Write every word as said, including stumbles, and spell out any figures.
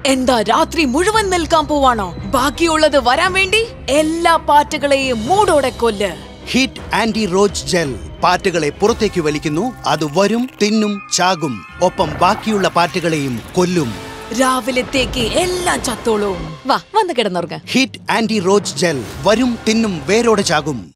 എന്താ രാത്രി മുഴുവൻ നിൽക്കാൻ പോവാണോ? ബാക്കിയുള്ളത് വരാൻ വേണ്ടി എല്ലാ പാറ്റകളെയും മൂടോടെ കൊല്ല്. ഹിറ്റ് ആന്റി റോച്ച് ജെൽ പാറ്റകളെ പുറത്തേക്ക് വലിക്കുന്നു. അത് വരും, തിന്നും, ചാകും. ഒപ്പം ബാക്കിയുള്ള പാറ്റകളെയും കൊല്ലും. രാവിലത്തേക്ക് എല്ലാം ചത്തോളും. വാ, വന്ന് കിടന്നുറങ്ങ. ഹിറ്റ് ആന്റി റോച്ച് ജെൽ വരും, തിന്നും, വേരോടെ ചാകും.